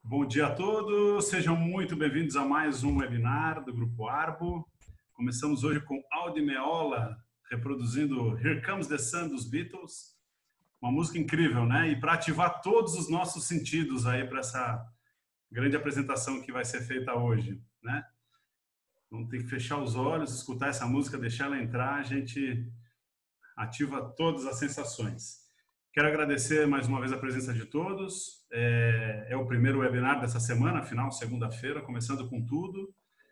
Bom dia a todos, sejam muito bem-vindos a mais um webinar do Grupo Arbo. Começamos hoje com Aldi Meola, reproduzindo Here Comes the Sun dos Beatles. Uma música incrível, né? E para ativar todos os nossos sentidos aí para essa grande apresentação que vai ser feita hoje, né? Vamos ter que fechar os olhos, escutar essa música, deixar ela entrar, a gente ativa todas as sensações. Quero agradecer mais uma vez a presença de todos. É o primeiro webinar dessa semana, afinal, segunda-feira, começando com tudo.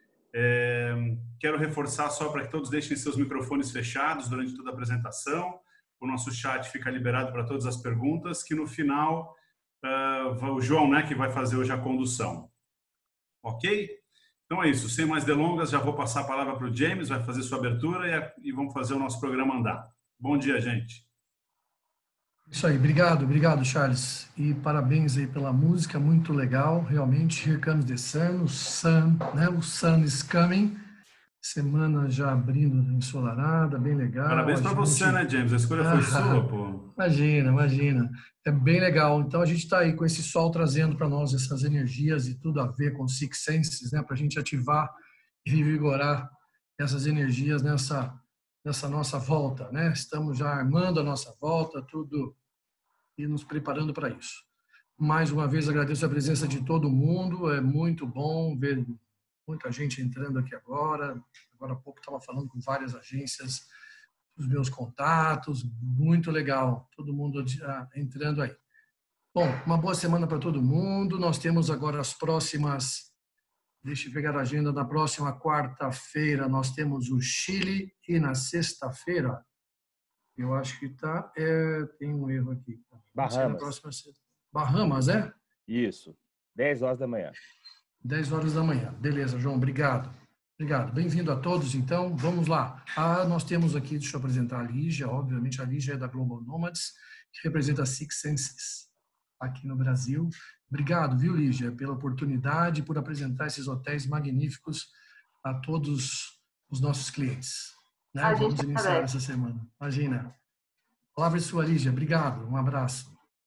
Quero reforçar só para que todos deixem seus microfones fechados durante toda a apresentação. O nosso chat fica liberado para todas as perguntas, que no final o João, né, que vai fazer hoje a condução. Ok? Então é isso, sem mais delongas, já vou passar a palavra para o James, vai fazer sua abertura e vamos fazer o nosso programa andar. Bom dia, gente. Isso aí, obrigado, Charles. E parabéns aí pela música, muito legal, realmente. Here Comes the Sun, né? O Sun is coming. Semana já abrindo ensolarada, bem legal. Parabéns para você, né, James? A escolha foi sua, pô. Imagina. É bem legal. Então a gente está aí com esse sol trazendo para nós essas energias e tudo a ver com Six Senses, né? Para a gente ativar e revigorar essas energias nessa nossa volta, né? Estamos já armando a nossa volta, tudo e nos preparando para isso. Mais uma vez agradeço a presença de todo mundo, é muito bom ver muita gente entrando aqui agora. Agora há pouco estava falando com várias agências, os meus contatos, muito legal, todo mundo entrando aí. Bom, uma boa semana para todo mundo. Nós temos agora as próximas, deixa eu pegar a agenda, na próxima quarta-feira nós temos o Chile e na sexta-feira, eu acho que tem um erro aqui. Bahamas. Bahamas, é? Isso, 10 horas da manhã. 10 horas da manhã. Beleza, João, obrigado. Bem-vindo a todos, então, vamos lá. Nós temos aqui, deixa eu apresentar a Lígia, obviamente a Lígia é da Global Nomads, que representa a Six Senses aqui no Brasil. Obrigado, viu, Lígia, pela oportunidade, por apresentar esses hotéis magníficos a todos os nossos clientes. Né? Vamos iniciar essa semana. Imagina. A palavra é sua, Lígia. Obrigado. Um abraço.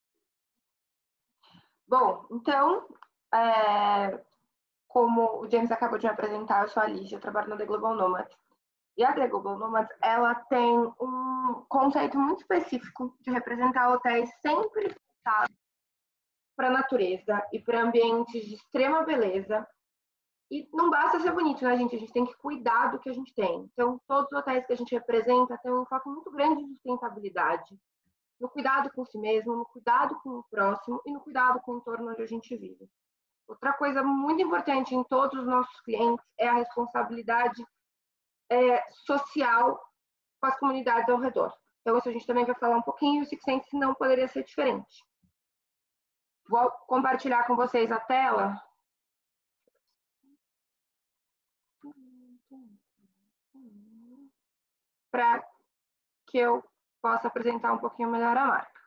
Bom, então, como o James acabou de me apresentar, eu sou a Lígia, eu trabalho na The Global Nomads. E a The Global Nomads, ela tem um conceito muito específico de representar hotéis sempre voltados para a natureza e para ambientes de extrema beleza. E não basta ser bonito, né, gente? A gente tem que cuidar do que a gente tem. Então, todos os hotéis que a gente representa têm um foco muito grande de sustentabilidade, no cuidado com si mesmo, no cuidado com o próximo e no cuidado com o entorno onde a gente vive. Outra coisa muito importante em todos os nossos clientes é a responsabilidade social com as comunidades ao redor. Então, isso a gente também vai falar um pouquinho, o Six Senses não poderia ser diferente. Vou compartilhar com vocês a tela. Para que eu possa apresentar um pouquinho melhor a marca.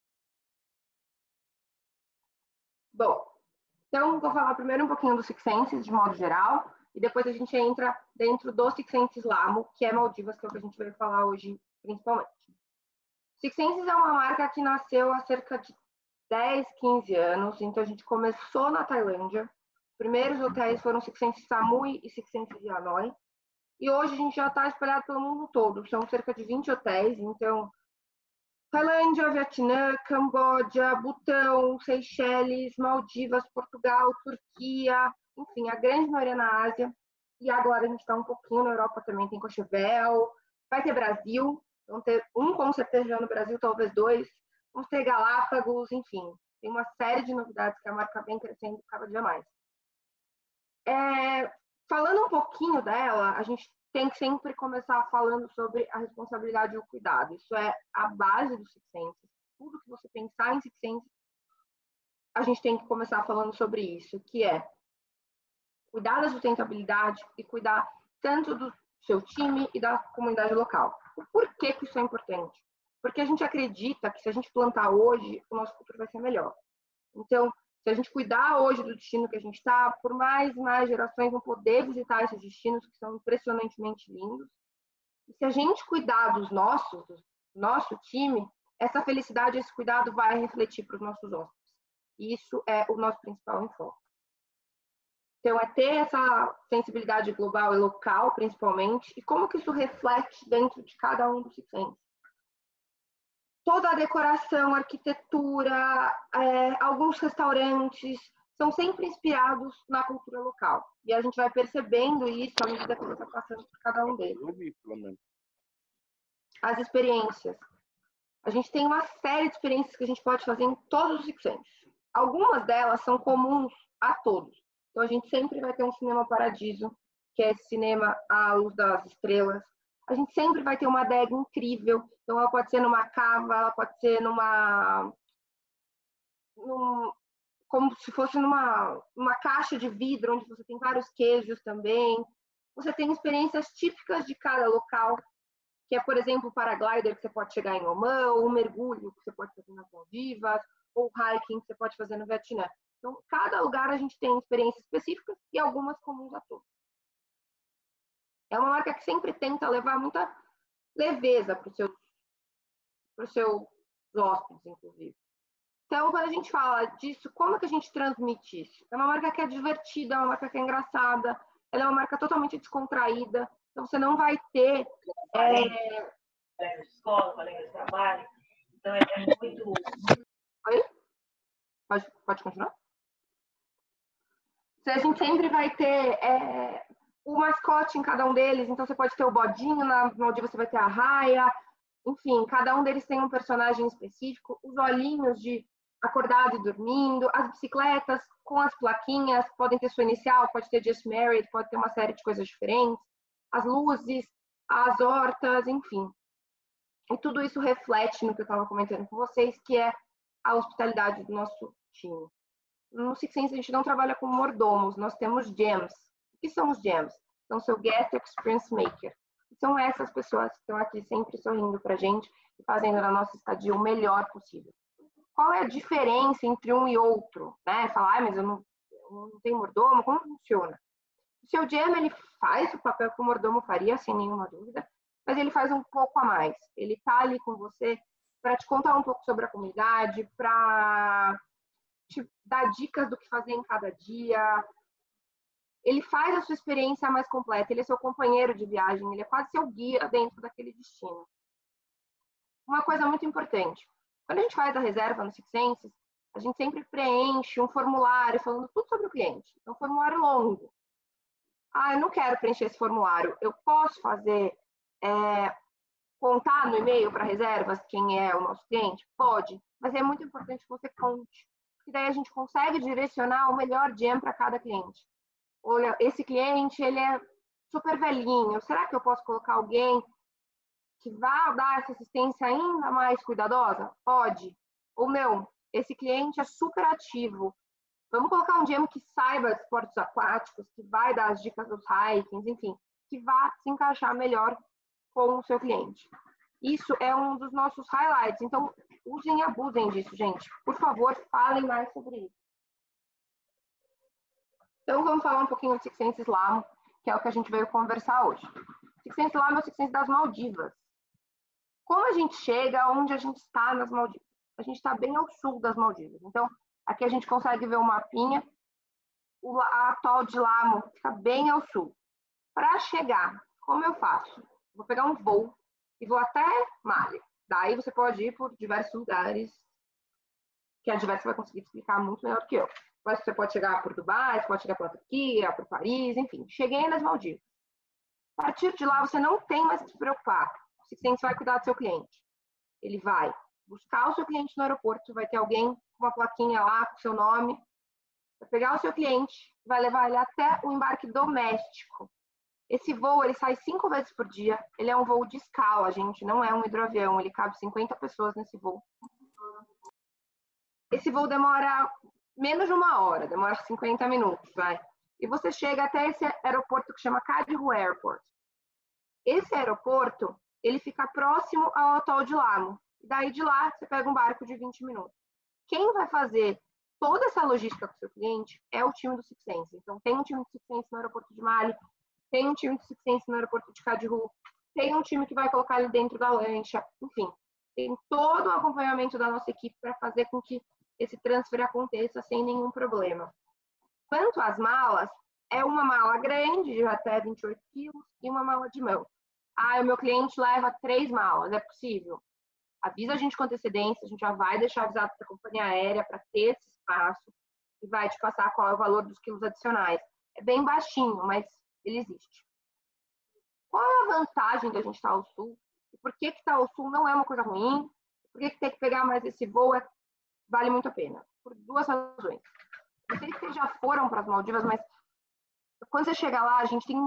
Bom, então vou falar primeiro um pouquinho do Six Senses de modo geral e depois a gente entra dentro do Six Senses Lamo, que é Maldivas, que é o que a gente vai falar hoje principalmente. Six Senses é uma marca que nasceu há cerca de 10, 15 anos, então a gente começou na Tailândia. Os primeiros hotéis foram Six Senses Samui e Six Senses Hanoi. E hoje a gente já está espalhado pelo mundo todo. São cerca de 20 hotéis. Então, Tailândia, Vietnã, Camboja, Butão, Seychelles, Maldivas, Portugal, Turquia, enfim, a grande maioria na Ásia. E agora a gente está um pouquinho na Europa também. Tem Courchevel, vai ter Brasil. Vamos ter um com certeza já no Brasil, talvez dois. Vamos ter Galápagos, enfim. Tem uma série de novidades que a marca vem crescendo cada dia mais. Falando um pouquinho dela, a gente tem que sempre começar falando sobre a responsabilidade e o cuidado. Isso é a base do Six Senses. Tudo que você pensar em Six Senses, a gente tem que começar falando sobre isso, que é cuidar da sustentabilidade e cuidar tanto do seu time e da comunidade local. O porquê que isso é importante? Porque a gente acredita que se a gente plantar hoje, o nosso futuro vai ser melhor. Então, se a gente cuidar hoje do destino que a gente está, por mais e mais gerações vão poder visitar esses destinos que são impressionantemente lindos. E se a gente cuidar dos nossos, do nosso time, essa felicidade, esse cuidado vai refletir para os nossos hóspedes. Isso é o nosso principal enfoque. Então, é ter essa sensibilidade global e local, principalmente, e como que isso reflete dentro de cada um dos Six. Toda a decoração, arquitetura, alguns restaurantes são sempre inspirados na cultura local. E a gente vai percebendo isso à medida que você está passando por cada um deles. As experiências. A gente tem uma série de experiências que a gente pode fazer em todos os Six. Algumas delas são comuns a todos. Então, a gente sempre vai ter um cinema paradiso, que é esse cinema à luz das estrelas. A gente sempre vai ter uma adega incrível. Então, ela pode ser numa cava, ela pode ser como se fosse numa caixa de vidro, onde você tem vários queijos também. Você tem experiências típicas de cada local, que é, por exemplo, o paraglider, que você pode chegar em Oman, ou o mergulho, que você pode fazer nas Maldivas, ou o hiking, que você pode fazer no Vietnã. Então, cada lugar a gente tem experiências específicas e algumas comuns a todos. É uma marca que sempre tenta levar muita leveza para os seus hóspedes, inclusive. Então, quando a gente fala disso, como que a gente transmite isso? É uma marca que é divertida, é uma marca que é engraçada, ela é uma marca totalmente descontraída, então você não vai ter... Colega de escola, colega de trabalho, então é muito... Oi? Pode continuar? A gente sempre vai ter o mascote em cada um deles, então você pode ter o bodinho, na Maldivas você vai ter a raia, enfim, cada um deles tem um personagem específico, os olhinhos de acordado e dormindo, as bicicletas com as plaquinhas, podem ter sua inicial, pode ter Just Married, pode ter uma série de coisas diferentes, as luzes, as hortas, enfim. E tudo isso reflete no que eu estava comentando com vocês, que é a hospitalidade do nosso time. No Six Senses a gente não trabalha com mordomos, nós temos GEMs. O que são os GEMs? São seu Guest Experience Maker. São essas pessoas que estão aqui sempre sorrindo para a gente e fazendo da nossa estadia o melhor possível. Qual é a diferença entre um e outro? Né? Falar, mas eu não tenho mordomo, como funciona? O seu GEM, ele faz o papel que o mordomo faria, sem nenhuma dúvida, mas ele faz um pouco a mais. Ele está ali com você para te contar um pouco sobre a comunidade, para te dar dicas do que fazer em cada dia. Ele faz a sua experiência mais completa, ele é seu companheiro de viagem, ele é quase seu guia dentro daquele destino. Uma coisa muito importante, quando a gente faz a reserva no Six Senses, a gente sempre preenche um formulário falando tudo sobre o cliente. É um formulário longo. Eu não quero preencher esse formulário. Eu posso fazer, contar no e-mail para reservas quem é o nosso cliente? Pode, mas é muito importante que você conte. Porque daí a gente consegue direcionar o melhor GEM para cada cliente. Olha, esse cliente, ele é super velhinho. Será que eu posso colocar alguém que vá dar essa assistência ainda mais cuidadosa? Pode. Ou não, esse cliente é super ativo. Vamos colocar um GEM que saiba de esportes aquáticos, que vai dar as dicas dos hikings, enfim, que vá se encaixar melhor com o seu cliente. Isso é um dos nossos highlights. Então, usem e abusem disso, gente. Por favor, falem mais sobre isso. Então, vamos falar um pouquinho do Six Senses Lamo, que é o que a gente veio conversar hoje. Six Senses Lamo é o Six Senses das Maldivas. Como a gente chega onde a gente está nas Maldivas? A gente está bem ao sul das Maldivas. Então, aqui a gente consegue ver o mapinha. A atol de Lamo fica bem ao sul. Para chegar, como eu faço? Vou pegar um voo e vou até Mali. Daí você pode ir por diversos lugares, que a Diversa vai conseguir explicar muito melhor que eu. Mas você pode chegar por Dubai, você pode chegar pela Turquia, por Paris, enfim. Cheguei nas Maldivas. A partir de lá, você não tem mais que se preocupar. O Six Senses vai cuidar do seu cliente. Ele vai buscar o seu cliente no aeroporto, vai ter alguém com uma plaquinha lá com o seu nome, vai pegar o seu cliente, vai levar ele até o embarque doméstico. Esse voo, ele sai 5 vezes por dia. Ele é um voo de escala, gente. Não é um hidroavião. Ele cabe 50 pessoas nesse voo. Esse voo demora menos de 1 hora. Demora 50 minutos, vai. E você chega até esse aeroporto que chama Cadihu Airport. Esse aeroporto, ele fica próximo ao atol de Lamo. Daí de lá, você pega um barco de 20 minutos. Quem vai fazer toda essa logística com o seu cliente é o time do Six Senses. Então, tem um time do Six Senses no aeroporto de Mali, tem um time do Six Senses no aeroporto de Cadihu, tem um time que vai colocar ele dentro da lancha, enfim. Tem todo o acompanhamento da nossa equipe para fazer com que esse transfer aconteça sem nenhum problema. Quanto às malas, é uma mala grande, de até 28 quilos, e uma mala de mão. O meu cliente leva 3 malas, é possível? Avisa a gente com antecedência, a gente já vai deixar avisado para a companhia aérea para ter esse espaço e vai te passar qual é o valor dos quilos adicionais. É bem baixinho, mas ele existe. Qual é a vantagem da gente estar ao sul? E por que estar ao sul não é uma coisa ruim? Por que ter que pegar mais esse voo vale muito a pena? Por 2 razões. Não sei se vocês já foram para as Maldivas, mas quando você chega lá, a gente tem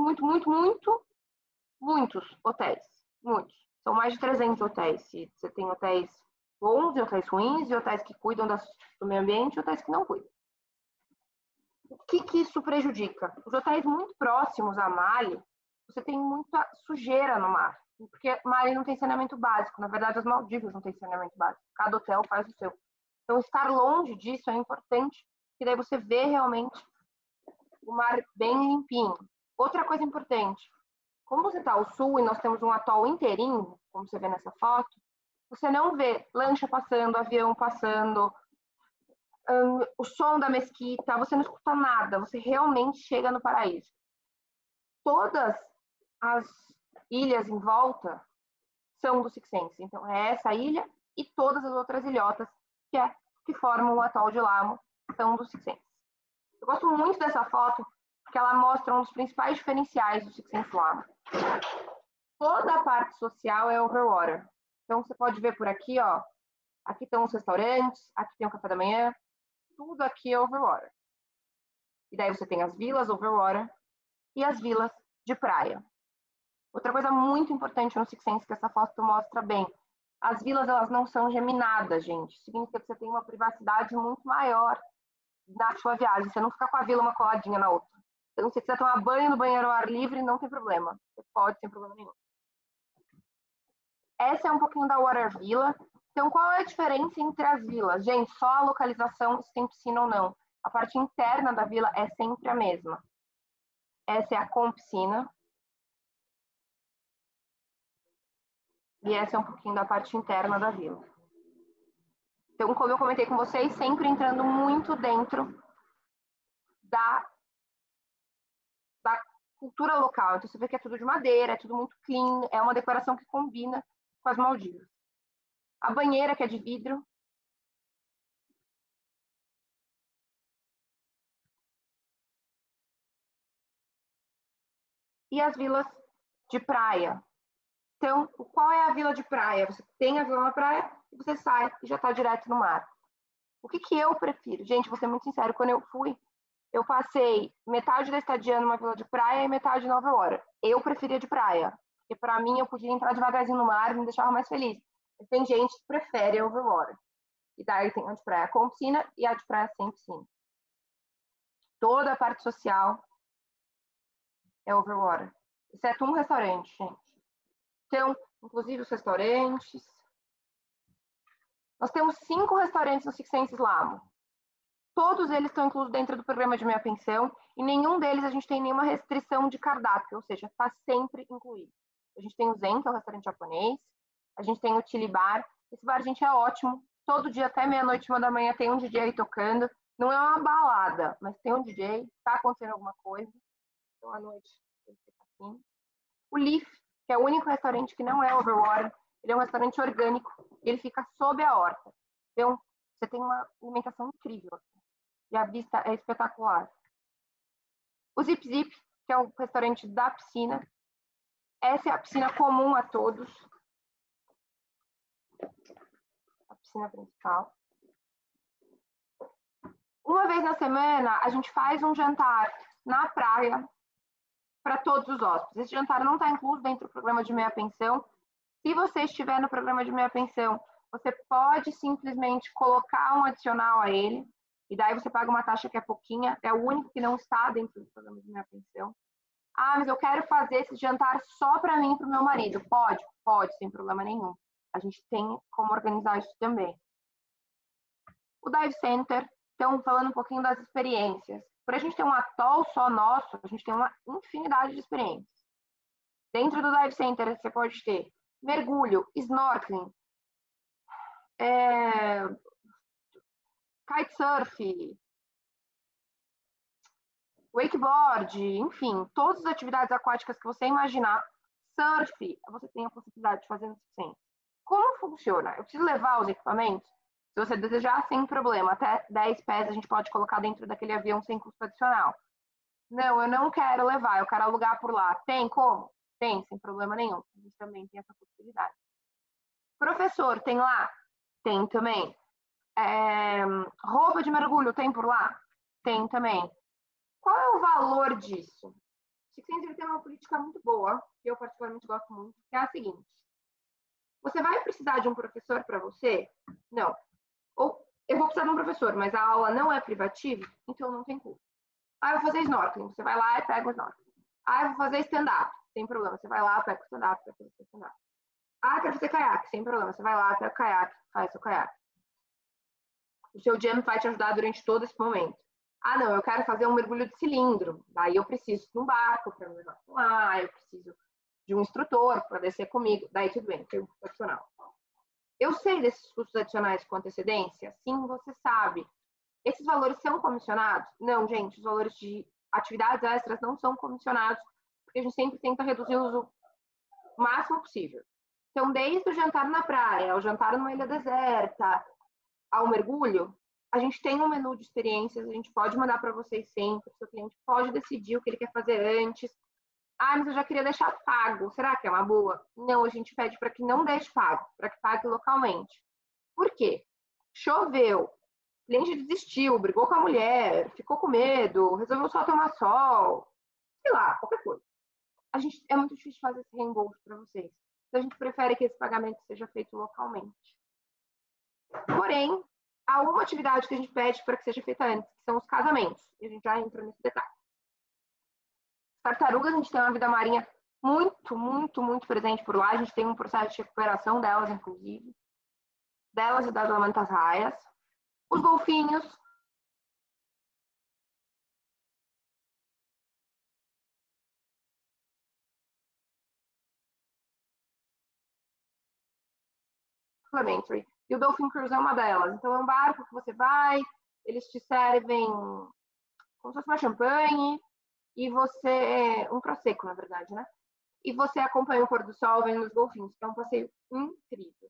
muitos hotéis. Muitos. São mais de 300 hotéis. Você tem hotéis bons e hotéis ruins, e hotéis que cuidam do meio ambiente e hotéis que não cuidam. O que isso prejudica? Os hotéis muito próximos a Mali, você tem muita sujeira no mar. Porque Mali não tem saneamento básico. Na verdade, as Maldivas não têm saneamento básico. Cada hotel faz o seu. Então, estar longe disso é importante, porque daí você vê realmente o mar bem limpinho. Outra coisa importante, como você está ao sul e nós temos um atol inteirinho, como você vê nessa foto, você não vê lancha passando, avião passando, o som da mesquita, você não escuta nada, você realmente chega no paraíso. Todas as ilhas em volta são do Six Senses. Então, é essa ilha e todas as outras ilhotas que formam o atol de Lamo são do Six Senses. Eu gosto muito dessa foto porque ela mostra um dos principais diferenciais do Six Senses Lamo. Toda a parte social é overwater. Então, você pode ver por aqui, ó, aqui estão os restaurantes, aqui tem o café da manhã, tudo aqui é overwater. E daí você tem as vilas overwater e as vilas de praia. Outra coisa muito importante no Six Senses que essa foto mostra bem, as vilas elas não são geminadas, gente. Significa que você tem uma privacidade muito maior na sua viagem. Você não fica com a vila uma coladinha na outra. Então, se você quiser tomar banho no banheiro ao ar livre, não tem problema. Você pode, sem problema nenhum. Essa é um pouquinho da Water Villa. Então, qual é a diferença entre as vilas? Gente, só a localização, se tem piscina ou não. A parte interna da vila é sempre a mesma. Essa é a com piscina. E essa é um pouquinho da parte interna da vila. Então, como eu comentei com vocês, sempre entrando muito dentro da cultura local. Então, você vê que é tudo de madeira, é tudo muito clean, é uma decoração que combina com as Maldivas. A banheira, que é de vidro. E as vilas de praia. Então, qual é a vila de praia? Você tem a vila na praia e você sai e já está direto no mar. O que eu prefiro? Gente, vou ser muito sincero, quando eu fui, eu passei metade da estadia numa vila de praia e metade na overwater. Eu preferia de praia, porque para mim eu podia entrar devagarzinho no mar e me deixava mais feliz. Mas tem gente que prefere a overwater. E daí tem a de praia com piscina e a de praia sem piscina. Toda a parte social é overwater, exceto um restaurante, gente. Então, inclusive os restaurantes. Nós temos 5 restaurantes no Six Senses Lamo. Todos eles estão incluídos dentro do programa de meia pensão e nenhum deles a gente tem nenhuma restrição de cardápio, ou seja, está sempre incluído. A gente tem o Zen, que é o restaurante japonês. A gente tem o Chili Bar. Esse bar, gente, é ótimo. Todo dia, até meia-noite, 1h da manhã, tem um DJ tocando. Não é uma balada, mas tem um DJ. Está acontecendo alguma coisa. Então, à noite, ele fica assim. O Leaf, que é o único restaurante que não é overwater. Ele é um restaurante orgânico. Ele fica sob a horta. Então, você tem uma alimentação incrível. E a vista é espetacular. O Zip Zip, que é o restaurante da piscina. Essa é a piscina comum a todos. A piscina principal. Uma vez na semana, a gente faz um jantar na praia para todos os hóspedes. Esse jantar não está incluso dentro do programa de meia pensão. Se você estiver no programa de meia pensão, você pode simplesmente colocar um adicional a ele, e daí você paga uma taxa que é pouquinha, é o único que não está dentro do programa de meia pensão. Ah, mas eu quero fazer esse jantar só para mim e para o meu marido. Pode? Pode, sem problema nenhum. A gente tem como organizar isso também. O Dive Center, então, falando um pouquinho das experiências. Por a gente ter um atol só nosso, a gente tem uma infinidade de experiências. Dentro do Dive Center, você pode ter mergulho, snorkeling, kitesurf, wakeboard, enfim, todas as atividades aquáticas que você imaginar, surf, você tem a possibilidade de fazer no Six. Como funciona? Eu preciso levar os equipamentos? Se você desejar, sem problema, até 10 pés a gente pode colocar dentro daquele avião sem custo adicional. Não, eu não quero levar, eu quero alugar por lá. Tem como? Tem, sem problema nenhum. A gente também tem essa possibilidade. Professor, tem lá? Tem também. Roupa de mergulho, tem por lá? Tem também. Qual é o valor disso? O Six Senses tem uma política muito boa, que eu particularmente gosto muito, que é a seguinte. Você vai precisar de um professor para você? Não. Ou eu vou precisar de um professor, mas a aula não é privativa, então não tem custo. Ah, eu vou fazer snorkeling. Você vai lá e pega o snorkeling. Ah, eu vou fazer stand-up. Sem problema. Você vai lá, pega o stand-up, pega o stand-up. Ah, eu quero fazer caiaque. Sem problema. Você vai lá, pega o caiaque, faz o caiaque. O seu jam vai te ajudar durante todo esse momento. Ah, não, eu quero fazer um mergulho de cilindro. Daí eu preciso de um barco para me levar lá, eu preciso de um instrutor para descer comigo. Daí tudo bem, tem um custo adicional. Eu sei desses custos adicionais com antecedência? Sim, você sabe. Esses valores são comissionados? Não, gente, os valores de atividades extras não são comissionados, porque a gente sempre tenta reduzir o uso o máximo possível. Então, desde o jantar na praia, ao jantar numa ilha deserta, ao mergulho, a gente tem um menu de experiências, a gente pode mandar para vocês sempre, o seu cliente pode decidir o que ele quer fazer antes. Ah, mas eu já queria deixar pago, será que é uma boa? Não, a gente pede para que não deixe pago, para que pague localmente. Por quê? Choveu, o cliente desistiu, brigou com a mulher, ficou com medo, resolveu só tomar sol, sei lá, qualquer coisa. É muito difícil fazer esse reembolso para vocês. Então, a gente prefere que esse pagamento seja feito localmente. Porém, há uma atividade que a gente pede para que seja feita antes, que são os casamentos. E a gente já entra nesse detalhe. Tartarugas, a gente tem uma vida marinha muito, muito, muito presente por lá. A gente tem um processo de recuperação delas, inclusive. Delas e das lamantas-raias. Os golfinhos. E o Dolphin Cruise é uma delas. Então, é um barco que você vai, eles te servem como se fosse uma champanhe, e você... um prosecco, na verdade, né? E você acompanha o pôr do sol vendo os golfinhos, que é um passeio incrível.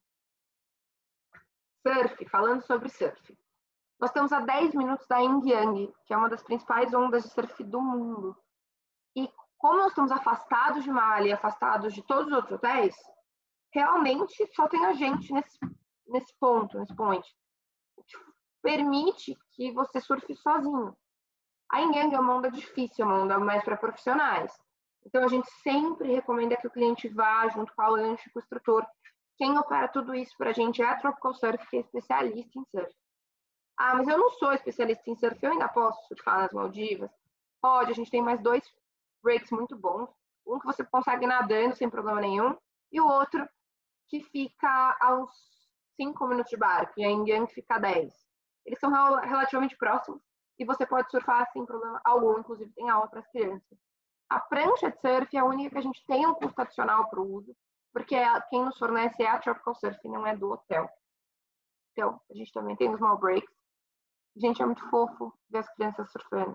Surf, falando sobre surf. Nós estamos a 10 minutos da Yin, que é uma das principais ondas de surf do mundo. E como nós estamos afastados de Mali e afastados de todos os outros hotéis, realmente só tem a gente nesse point, o que permite que você surfe sozinho. A Yin é uma onda difícil, uma onda mais para profissionais. Então, a gente sempre recomenda que o cliente vá junto com a lancha, com o instrutor. Quem opera tudo isso para a gente é a Tropical Surf, que é especialista em surf. Ah, mas eu não sou especialista em surf, eu ainda posso surfar nas Maldivas? Pode, a gente tem mais 2 breaks muito bons. Um que você consegue nadando sem problema nenhum, e o outro que fica a uns 5 minutos de barco, e a Yin fica a 10. Eles são relativamente próximos, e você pode surfar sem problema algum, inclusive tem aula para as crianças. A prancha de surf é a única que a gente tem um custo adicional para o uso, porque quem nos fornece é a Tropical Surf, não é do hotel. Então, a gente também tem os small breaks. Gente, é muito fofo ver as crianças surfando.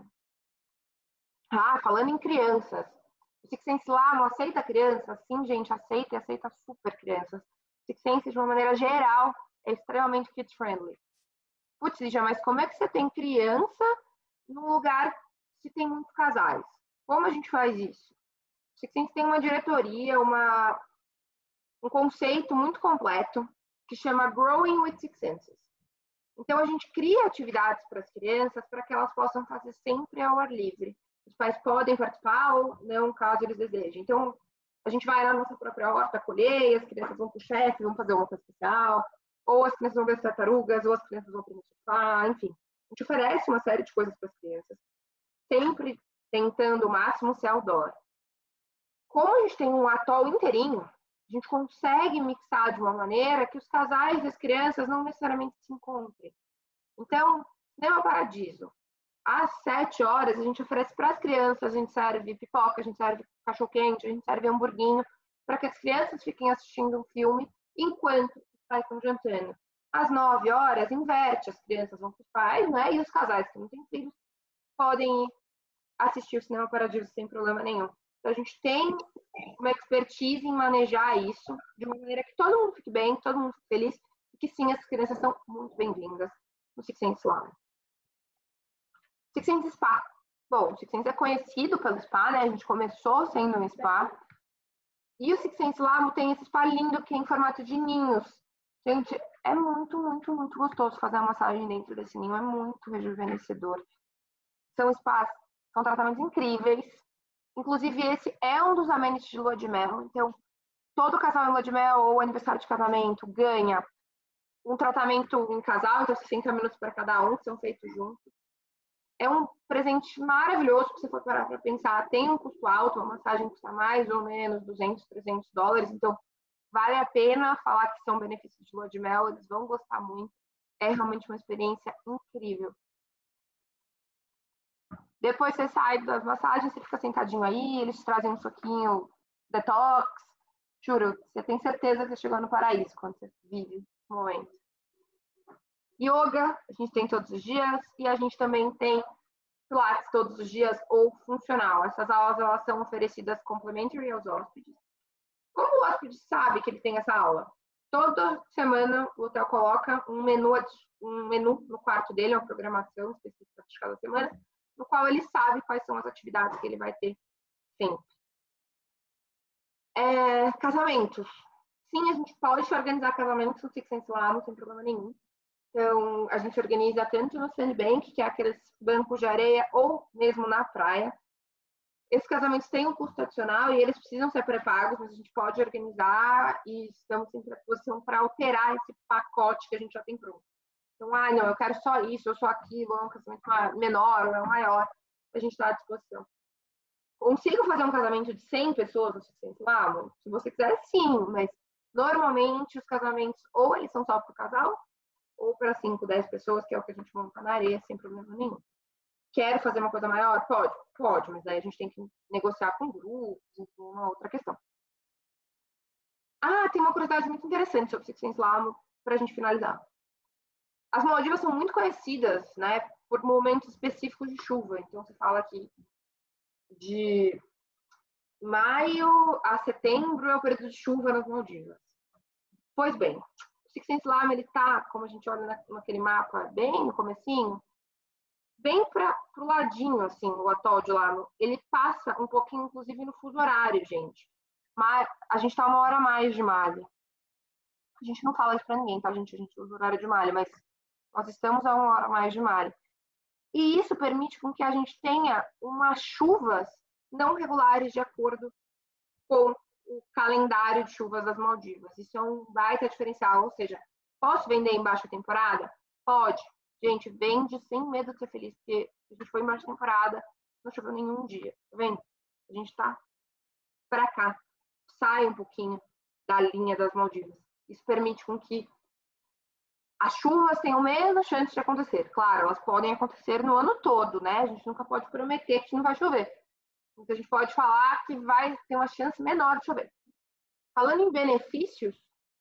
Ah, falando em crianças, o Six Senses lá não aceita crianças? Sim, gente, aceita e aceita super crianças. O Six Senses, de uma maneira geral, é extremamente kids-friendly. Putz, Lígia, mas como é que você tem criança num lugar que tem muitos casais? Como a gente faz isso? O Six Senses tem uma diretoria, um conceito muito completo que chama Growing with Six Senses. Então, a gente cria atividades para as crianças para que elas possam fazer sempre ao ar livre. Os pais podem participar ou não, caso eles desejem. Então, a gente vai na nossa própria horta colher, e as crianças vão para o chefe, vão fazer uma coisa especial, ou as crianças vão ver as tartarugas, ou as crianças vão aprender a surfar, enfim. A gente oferece uma série de coisas para as crianças, sempre tentando o máximo ser outdoor. Como a gente tem um atol inteirinho, a gente consegue mixar de uma maneira que os casais e as crianças não necessariamente se encontrem. Então, Cinema Paradiso. Às 7 horas, a gente oferece para as crianças, a gente serve pipoca, a gente serve cachorro-quente, a gente serve hamburguinho, para que as crianças fiquem assistindo um filme enquanto os pais estão jantando. Às 9 horas, inverte, as crianças vão com os pais, né? E os casais que não têm filhos podem ir assistir o Cinema Paradiso sem problema nenhum. Então, a gente tem uma expertise em manejar isso de uma maneira que todo mundo fique bem, que todo mundo fique feliz, e que sim, as crianças são muito bem-vindas no Six Senses lá. Six Senses Spa. Bom, o Six Senses é conhecido pelo spa, né? A gente começou sendo um spa. E o Six Senses Lamo tem esse spa lindo que é em formato de ninhos. Gente, é muito, muito, muito gostoso fazer uma massagem dentro desse ninho. É muito rejuvenescedor. São spas, são tratamentos incríveis. Inclusive, esse é um dos amenities de lua de mel. Então, todo casal em lua de mel ou aniversário de casamento ganha um tratamento em casal, então 60 minutos para cada um, que são feitos juntos. É um presente maravilhoso, se você for parar para pensar. Tem um custo alto, uma massagem custa mais ou menos $200, $300. Então, vale a pena falar que são benefícios de lua de mel. Eles vão gostar muito. É realmente uma experiência incrível. Depois você sai das massagens, você fica sentadinho aí, eles te trazem um suquinho detox. Juro, você tem certeza que você chegou no paraíso quando você vive esse momento. Yoga, a gente tem todos os dias, e a gente também tem Pilates todos os dias ou funcional. Essas aulas, elas são oferecidas complementary aos hóspedes. Como o hóspede sabe que ele tem essa aula? Toda semana o hotel coloca um menu no quarto dele, uma programação específica de cada semana, no qual ele sabe quais são as atividades que ele vai ter sempre. Casamentos. Sim, a gente pode organizar casamentos no Six Senses lá, não tem problema nenhum. Então, a gente organiza tanto no Sandbank, que é aqueles bancos de areia, ou mesmo na praia. Esses casamentos têm um custo adicional e eles precisam ser pré-pagos, mas a gente pode organizar e estamos sempre à disposição para alterar esse pacote que a gente já tem pronto. Então, não, eu quero só isso, ou só aquilo, ou um casamento menor, ou é um maior, a gente está à disposição. Consigo fazer um casamento de 100 pessoas no Six Senses lá? Se você quiser, sim, mas normalmente os casamentos ou eles são só para o casal, ou para 5, 10 pessoas, que é o que a gente monta na areia, sem problema nenhum. Quero fazer uma coisa maior? Pode, pode, mas daí a gente tem que negociar com grupos, enfim, uma outra questão. Tem uma curiosidade muito interessante sobre Six Senses lá, para a gente finalizar. As Maldivas são muito conhecidas, né, por momentos específicos de chuva. Então, você fala aqui de maio a setembro é o período de chuva nas Maldivas. Pois bem, o Six Senses Lamo, ele tá, como a gente olha naquele mapa, bem no comecinho, bem para o ladinho, assim, o atol de Lamo. Ele passa um pouquinho, inclusive, no fuso horário, gente. Mas a gente tá 1 hora a mais de Mali. A gente não fala isso para ninguém, tá, gente? A gente usa o horário de Mali, mas nós estamos a 1 hora a mais de Mali. E isso permite com que a gente tenha umas chuvas não regulares de acordo com o calendário de chuvas das Maldivas. Isso é um baita diferencial, ou seja, posso vender em baixa temporada? Pode. Gente, vende sem medo de ser feliz, porque a gente foi em baixa temporada, não choveu nenhum dia, tá vendo? A gente tá pra cá, sai um pouquinho da linha das Maldivas. Isso permite com que as chuvas tenham menos chance de acontecer. Claro, elas podem acontecer no ano todo, né? A gente nunca pode prometer que não vai chover. Então, a gente pode falar que vai ter uma chance menor de chover. Falando em benefícios,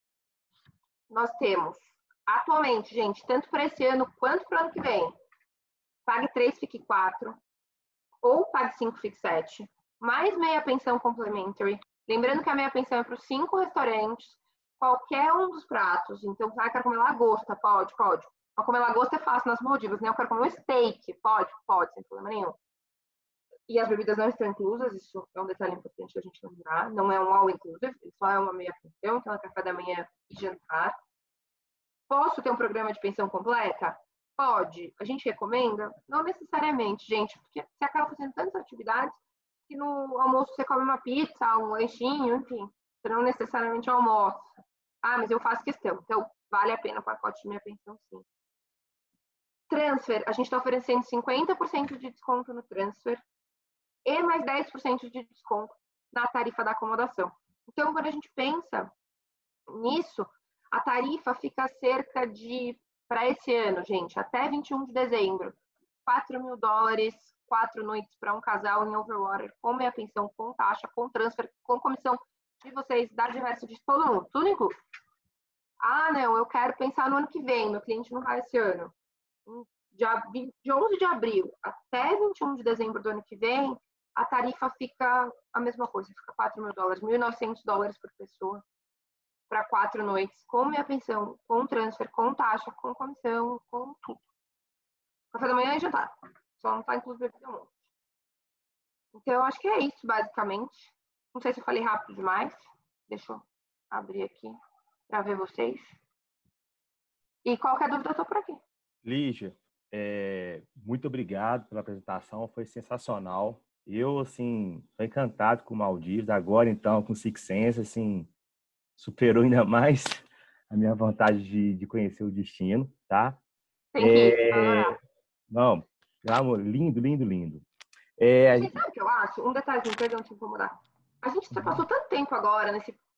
nós temos, atualmente, gente, tanto para esse ano quanto para o ano que vem, pague 3, fique 4, ou pague 5, fique 7, mais meia pensão complementary. Lembrando que a meia pensão é para os 5 restaurantes, qualquer um dos pratos. Então, quero comer lagosta, pode. Mas comer lagosta é fácil nas Maldivas, né? Eu quero comer um steak, pode, sem problema nenhum. E as bebidas não estão inclusas, isso é um detalhe importante que a gente lembrar. Não é um all inclusive, só é uma meia pensão, então é café da manhã e jantar. Posso ter um programa de pensão completa? Pode. A gente recomenda? Não necessariamente, gente, porque você acaba fazendo tantas atividades que no almoço você come uma pizza, um lanchinho, enfim, você não necessariamente almoça. Mas eu faço questão, então vale a pena o pacote de minha pensão, sim. Transfer, a gente está oferecendo 50% de desconto no transfer e mais 10% de desconto na tarifa da acomodação. Então, quando a gente pensa nisso, a tarifa fica cerca de, para esse ano, gente, até 21 de dezembro, $4.000, 4 noites para um casal em Overwater, com meia pensão, com taxa, com transfer, com comissão de vocês, da diversa de todo mundo, tudo incluso. Ah, não, eu quero pensar no ano que vem, meu cliente não vai esse ano. De 11 de abril até 21 de dezembro do ano que vem, a tarifa fica a mesma coisa, fica $4.000, $1.900 por pessoa para 4 noites, com minha pensão, com transfer, com taxa, com comissão, com tudo. Café da manhã e jantar. Só não está incluso bebida almoço. Então, eu acho que é isso, basicamente. Não sei se eu falei rápido demais. Deixa eu abrir aqui para ver vocês. E qualquer dúvida, eu estou por aqui. Lígia, muito obrigado pela apresentação, foi sensacional. Eu, assim, estou encantado com Maldivas. Agora, então, com Six Sense, assim, superou ainda mais a minha vontade de conhecer o destino, tá? Tem que ir, vai adorar. Não, amor, lindo, lindo, lindo. Gente, sabe o que eu acho? Um detalhezinho, perdão te incomodar. A gente passou tanto tempo agora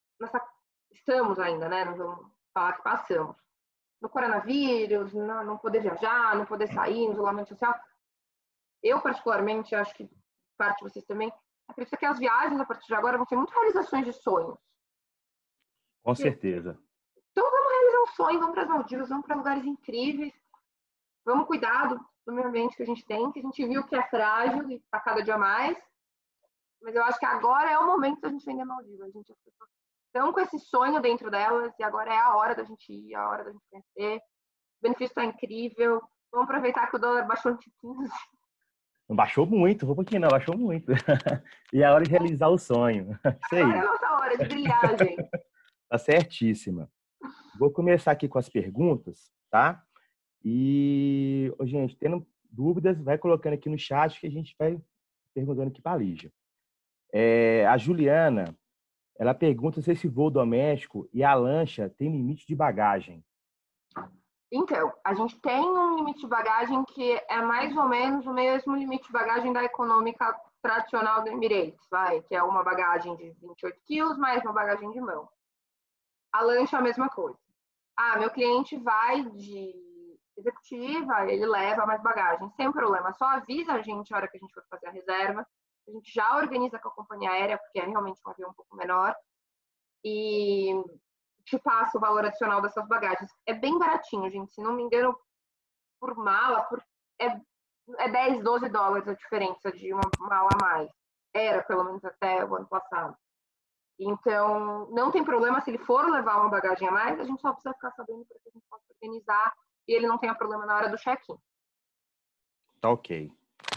estamos ainda, né? Não vamos falar que passamos. No coronavírus, não poder viajar, não poder sair, no isolamento social. Eu, particularmente, acho que parte de vocês também, acredito que as viagens, a partir de agora, vão ser muito realizações de sonhos. Com certeza. Então, vamos realizar um sonho, vamos para as Maldivas, vamos para lugares incríveis. Vamos cuidar do meio ambiente que a gente tem, que a gente viu que é frágil e está cada dia mais. Mas eu acho que agora é o momento da gente vender Maldivas. As pessoas estão com esse sonho dentro delas e agora é a hora da gente ir, a hora da gente conhecer. O benefício está incrível. Vamos aproveitar que o dólar baixou de 15. Não baixou muito, vou pouquinho não, baixou muito. E é a hora de realizar o sonho. Isso aí. Agora é a nossa hora de brilhar, gente. Tá certíssima. Vou começar aqui com as perguntas, tá? E, gente, tendo dúvidas, vai colocando aqui no chat que a gente vai perguntando aqui para a Lígia. A Juliana, ela pergunta se esse voo doméstico e a lancha tem limite de bagagem. Então, a gente tem um limite de bagagem que é mais ou menos o mesmo limite de bagagem da econômica tradicional do Emirates, que é uma bagagem de 28 quilos mais uma bagagem de mão. A lancha é a mesma coisa. Meu cliente vai de executiva, ele leva mais bagagem, sem problema. Só avisa a gente na hora que a gente for fazer a reserva. A gente já organiza com a companhia aérea, porque é realmente um avião um pouco menor. E te passa o valor adicional dessas bagagens. É bem baratinho, gente. Se não me engano, por mala, é 10, 12 dólares a diferença de uma mala a mais. Era, pelo menos, até o ano passado. Então, não tem problema se ele for levar uma bagagem a mais, a gente só precisa ficar sabendo para que a gente possa organizar e ele não tenha problema na hora do check-in. Tá ok.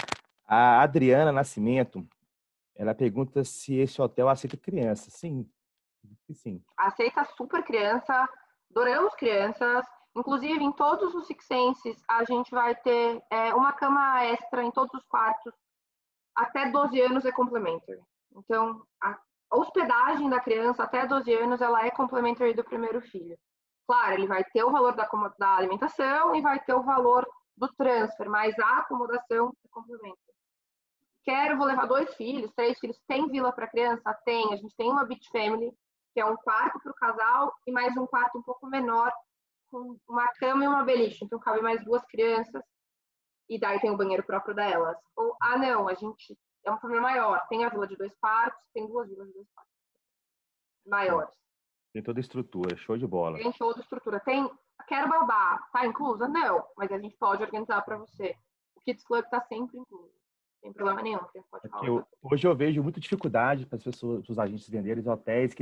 A Adriana Nascimento, ela pergunta se esse hotel aceita crianças. Sim. Sim. Aceita super criança, adoramos crianças. Inclusive, em todos os Six Senses, a gente vai ter uma cama extra em todos os quartos. Até 12 anos é complementary. Então, a hospedagem da criança até 12 anos, ela é complementary do primeiro filho. Claro, ele vai ter o valor da alimentação e vai ter o valor do transfer, mas a acomodação é complementary. Vou levar 2 filhos, 3 filhos. Tem vila para criança? Tem. A gente tem uma beach family, que é um quarto para o casal e mais um quarto um pouco menor, com uma cama e uma beliche. Então, cabe mais 2 crianças e daí tem o banheiro próprio delas. Ou, não, a gente é uma família maior. Tem a vila de 2 quartos, tem 2 vilas de 2 quartos maiores. Tem toda a estrutura, show de bola. Tem toda a estrutura. Quero babá, tá inclusa? Não, mas a gente pode organizar para você. O Kids Club tá sempre incluso. Sem problema nenhum, você pode falar. Hoje eu vejo muita dificuldade para as pessoas, os agentes venderem hotéis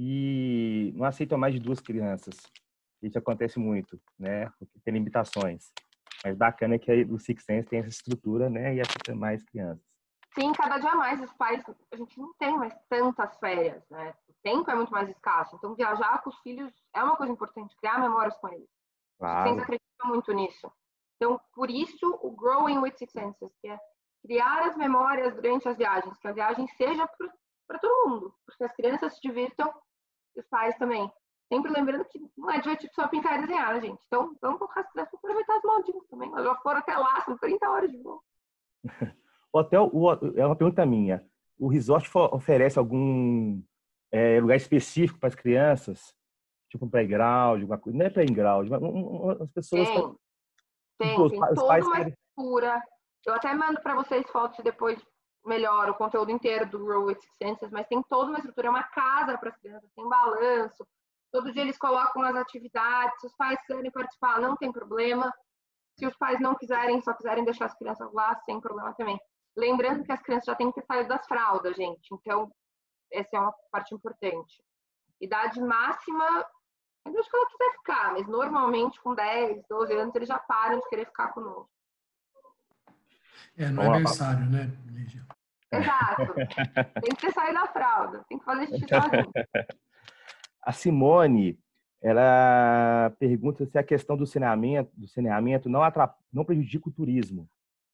que não aceitam mais de 2 crianças. Isso acontece muito, né? Porque tem limitações. Mas bacana é que o Six Sense tem essa estrutura, né? E aceita mais crianças. Sim, cada dia mais os pais, a gente não tem mais tantas férias, né? O tempo é muito mais escasso. Então, viajar com os filhos é uma coisa importante, criar memórias com eles. Claro. O Six Sense acredita muito nisso. Então, por isso, o Growing with Six Senses, que é criar as memórias durante as viagens, que a viagem seja para todo mundo, porque as crianças se divirtam e os pais também. Sempre lembrando que não é divertido só pintar e desenhar, né, gente? Então, vamos colocar as crianças para aproveitar as Maldivas também. Elas já foram até lá, são 30 horas de voo. O hotel, é uma pergunta minha. O resort oferece algum lugar específico para as crianças? Tipo um playground, alguma coisa? Não é playground, mas as pessoas... Tem toda uma estrutura. Eu até mando para vocês fotos depois, melhor, o conteúdo inteiro do Grow with Six Senses, mas tem toda uma estrutura, é uma casa para as crianças, tem balanço, Todo dia eles colocam as atividades. Se os pais quiserem participar, não tem problema. Se os pais não quiserem, só quiserem deixar as crianças lá, sem problema também. Lembrando que as crianças já têm que ter saído das fraldas, gente. Então, essa é uma parte importante. Idade máxima, eu acho que ela quiser ficar, mas normalmente com 10, 12 anos eles já param de querer ficar conosco. Não é berçário, né, Lígia? Exato. Tem que ter saído da fralda, tem que fazer xixi sozinho. A Simone, ela pergunta se a questão do saneamento não prejudica o turismo.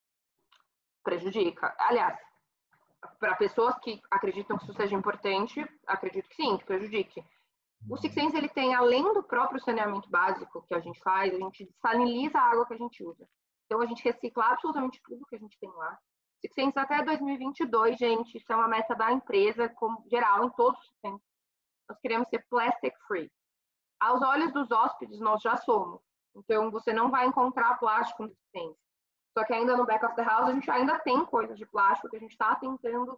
Prejudica. Aliás, para pessoas que acreditam que isso seja importante, acredito que sim, que prejudique. O Six Sense, ele tem, além do próprio saneamento básico que a gente faz, a gente desaliniza a água que a gente usa. Então, a gente recicla absolutamente tudo que a gente tem lá. Six Sense até 2022, gente, isso é uma meta da empresa, como geral, em todos os Six Sense. Nós queremos ser plastic free. Aos olhos dos hóspedes, nós já somos. Então, você não vai encontrar plástico no Six Sense. Só que ainda no back of the house, a gente ainda tem coisas de plástico que a gente está tentando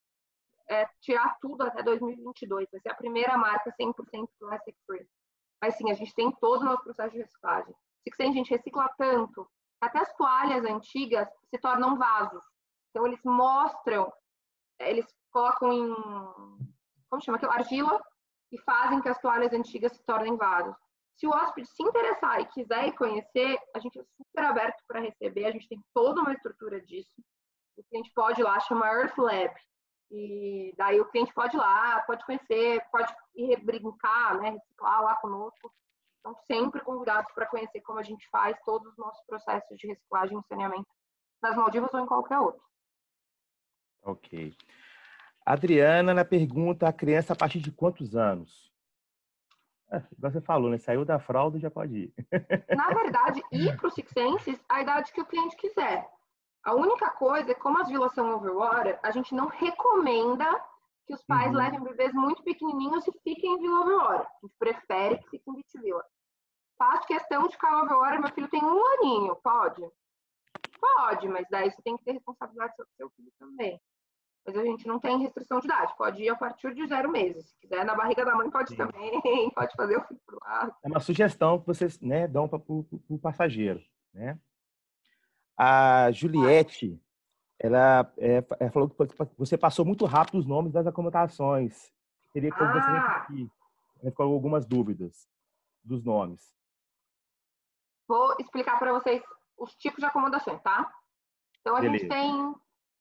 tirar tudo até 2022. Vai ser a primeira marca 100% plastic free. Mas sim, a gente tem todo o nosso processo de reciclagem. Six Sense, a gente recicla tanto, até as toalhas antigas se tornam vasos. Então, eles mostram, eles colocam em, como chama aquilo? Argila, e fazem que as toalhas antigas se tornem vasos. Se o hóspede se interessar e quiser ir conhecer, a gente é super aberto para receber, a gente tem toda uma estrutura disso. O cliente pode ir lá, chama Earth Lab. E daí o cliente pode ir lá, pode conhecer, pode ir brincar, né, reciclar lá conosco. Então, sempre convidados para conhecer como a gente faz todos os nossos processos de reciclagem e saneamento nas Maldivas ou em qualquer outro. Ok. Adriana, ela pergunta a criança a partir de quantos anos? Igual você falou, né? Saiu da fralda e já pode ir. Na verdade, ir para o Six Senses, a idade que o cliente quiser. A única coisa é que, como as vilas são overwater, a gente não recomenda que os pais levem bebês muito pequenininhos e fiquem em vila overwater. A gente prefere que fiquem em beach villa. Faço questão de ficar overwater, meu filho tem 1 aninho, pode? Pode, mas daí você tem que ter responsabilidade sobre o seu filho também. Mas a gente não tem restrição de idade, pode ir a partir de 0 meses. Se quiser, na barriga da mãe pode também, pode fazer o filho pro lado. É uma sugestão que vocês, né, dão para o passageiro, né? A Juliette, ela falou que você passou muito rápido os nomes das acomodações. Queria que você repetir. Ficou algumas dúvidas dos nomes. Vou explicar para vocês os tipos de acomodações, tá? Então, a Beleza. gente tem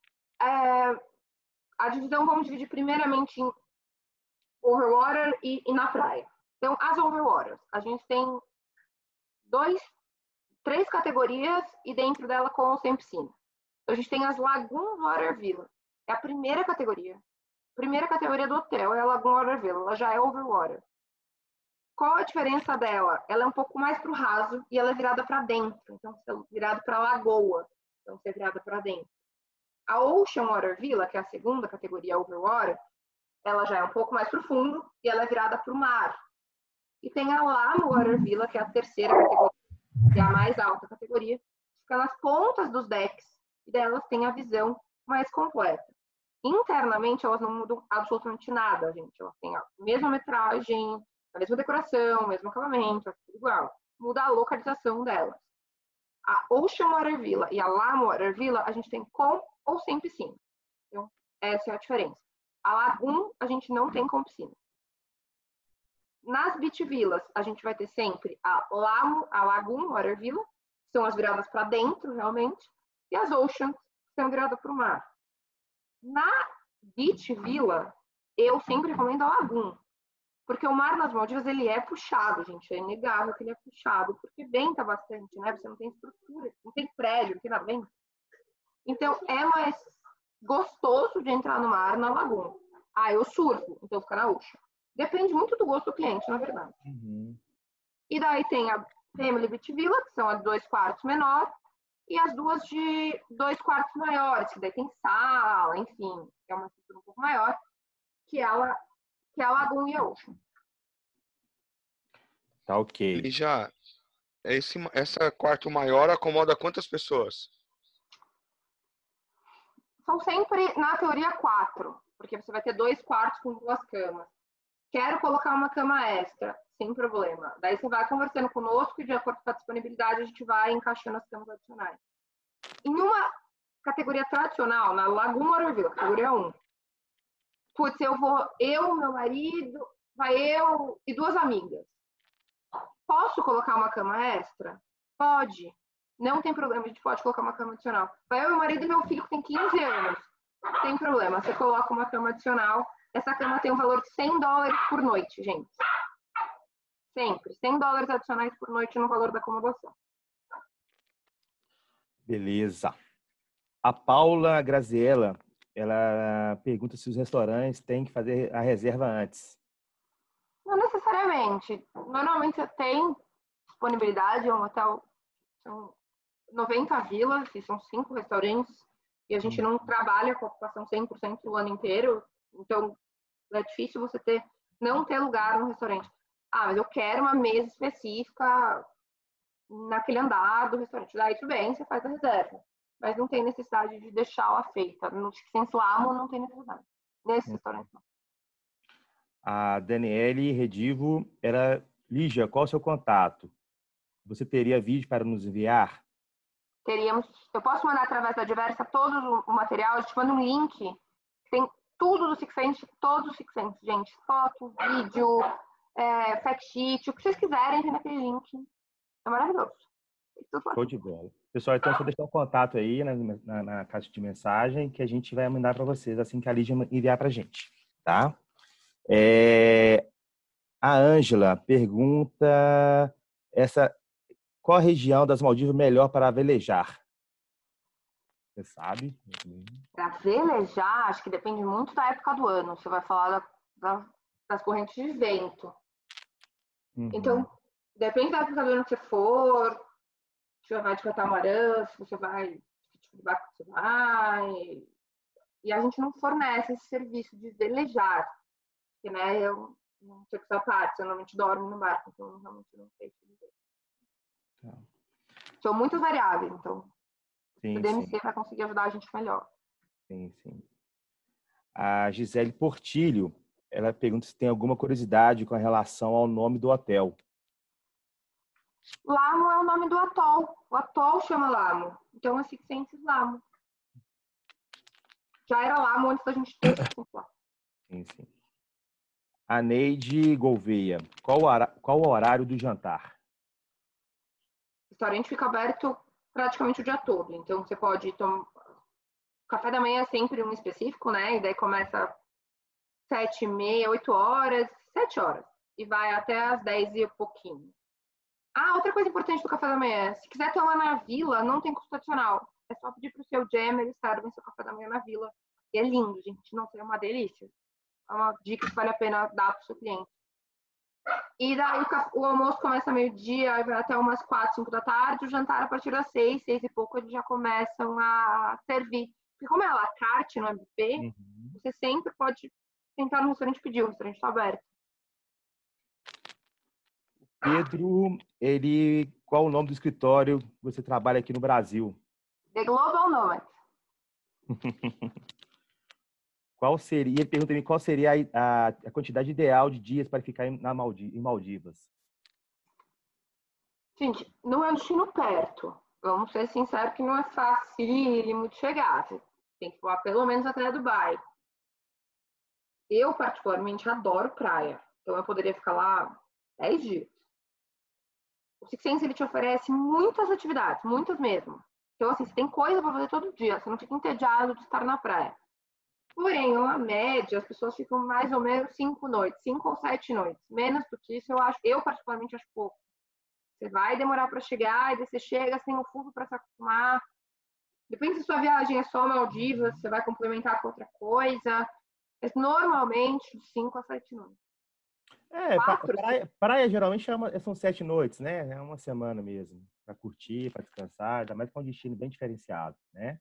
a divisão, vamos dividir primeiramente em overwater e na praia. Então, as overwaters, a gente tem 3 categorias e dentro dela com ou sem piscina. Então, a gente tem as Lagoon Water Villa. É a primeira categoria. A primeira categoria do hotel é a Lagoon Water Villa. Ela já é overwater. Qual a diferença dela? Ela é um pouco mais para o raso e ela é virada para dentro. Então, você é virado para a lagoa. Então, você é virada para dentro. A Ocean Water Villa, que é a segunda categoria overwater, ela já é um pouco mais para o fundo e ela é virada para o mar. E tem a Lama Water Villa, que é a terceira categoria, que é a mais alta categoria. Fica nas pontas dos decks e delas tem a visão mais completa. Internamente, elas não mudam absolutamente nada, gente. Elas têm a mesma metragem, a mesma decoração, o mesmo acabamento, é tudo igual. Muda a localização delas. A Ocean Water Villa e a Lama Water Villa, a gente tem com ou sem piscina. Então, essa é a diferença. A Lagoon, a gente não tem com piscina. Nas Beach Villas, a gente vai ter sempre a Lagoon Water Villa, que são as viradas para dentro, realmente, e as Ocean, que são viradas para o mar. Na Beach Villa, eu sempre recomendo a Lagoon, porque o mar nas Maldivas, ele é puxado, gente, é inegável que ele é puxado, porque venta bastante, né? Você não tem estrutura, não tem prédio, não tem nada, venta. Então, é mais gostoso de entrar no mar na Lagoon. Eu surfo, então fica na Ocean. Depende muito do gosto do cliente, na verdade. E daí tem a Family Beach Villa, que são as 2 quartos menor, e as duas de 2 quartos maiores, que daí tem sala, enfim, é uma estrutura um pouco maior, que é a Lagoon e a Ocean. Tá ok. E já, essa quarto maior acomoda quantas pessoas? São sempre, na teoria, 4, porque você vai ter 2 quartos com 2 camas. Quero colocar uma cama extra, sem problema. Daí você vai conversando conosco e de acordo com a disponibilidade a gente vai encaixando as camas adicionais. Em uma categoria tradicional, na Laguna Orville, categoria 1, putz, meu marido, vai eu e 2 amigas. Posso colocar uma cama extra? Pode. Não tem problema, a gente pode colocar uma cama adicional. Vai eu, meu marido e meu filho que tem 15 anos. Sem problema, você coloca uma cama adicional. Essa cama tem um valor de $100 por noite, gente. Sempre. $100 adicionais por noite no valor da acomodação. Beleza. A Paula Graziella, ela pergunta se os restaurantes têm que fazer a reserva antes. Não necessariamente. Normalmente você tem disponibilidade, é um hotel, são 90 vilas e são 5 restaurantes e a gente não trabalha com ocupação 100% o ano inteiro, então é difícil você não ter lugar no restaurante. Ah, mas eu quero uma mesa específica naquele andar do restaurante. Daí tudo bem, você faz a reserva. Mas não tem necessidade de deixá-la feita. No Six Senses Lamo não tem necessidade. Nesse restaurante não. A Daniele Redivo, Lígia, qual é o seu contato? Você teria vídeo para nos enviar? Teríamos. Eu posso mandar através da Diversa todo o material. A gente manda um link. Tem tudo do Six Senses, todos os Six Senses, gente. Foto, vídeo, fact sheet, o que vocês quiserem tem naquele link. É maravilhoso. Show de bola. Pessoal, então só deixar o contato aí na caixa de mensagem que a gente vai mandar para vocês assim que a Lígia enviar para a gente, tá? A Ângela pergunta qual a região das Maldivas melhor para velejar? Você sabe? Para velejar, acho que depende muito da época do ano. Você vai falar das correntes de vento. Uhum. Então, depende da época do ano que você for, se você vai de catamarã, se você vai, que tipo de barco você vai. E a gente não fornece esse serviço de velejar, porque, né, eu não sei essa parte, eu normalmente dormo no barco, então eu realmente não sei te dizer. Tá. São muitas variáveis, então Sim, o DMC vai conseguir ajudar a gente melhor. Sim, sim. A Gisele Portilho, ela pergunta se tem alguma curiosidade com relação ao nome do hotel. Lamo é o nome do atol. O atol chama Lamo. Então é Six Senses Lamo. Já era Lamo antes da gente ter Six Senses Lamo. Sim, sim. A Neide Gouveia, qual o horário do jantar? O restaurante fica aberto praticamente o dia todo. Então você pode tomar. O café da manhã é sempre um específico, né? E daí começa 7h30, 8h, 7h. E vai até às 10 e pouquinho. Ah, outra coisa importante do café da manhã. Se quiser tomar na vila, não tem custo adicional. É só pedir pro seu jam, eles servem seu café da manhã na vila. E é lindo, gente. Não sei, é uma delícia. É uma dica que vale a pena dar pro seu cliente. E daí o almoço começa meio-dia, vai até umas 4, 5 da tarde. O jantar a partir das 6, 6 e pouco, eles já começam a servir. Porque como é à la carte, não é buffet, você sempre pode entrar no restaurante e pedir. O restaurante está aberto. Pedro, qual o nome do escritório que você trabalha aqui no Brasil? The Global Nomad. Ele pergunta qual seria a quantidade ideal de dias para ficar em Maldivas? Gente, não é um destino perto. Vamos ser sinceros que não é facílimo de chegar. Você tem que voar pelo menos até Dubai. Eu, particularmente, adoro praia. Então, eu poderia ficar lá 10 dias. O Six Senses, ele te oferece muitas atividades, muitas mesmo. Então, assim, você tem coisa para fazer todo dia. Você não fica entediado de estar na praia. Porém, uma média, as pessoas ficam mais ou menos 5 noites, 5 ou 7 noites. Menos do que isso, eu particularmente acho pouco. Você vai demorar para chegar, e daí você chega, você tem um fuso para se acostumar. Depende se sua viagem é só Maldivas, você vai complementar com outra coisa. Mas normalmente, de 5 a 7 noites. Praia geralmente são 7 noites, né? É uma semana mesmo, para curtir, para descansar, ainda mais com um destino bem diferenciado, né?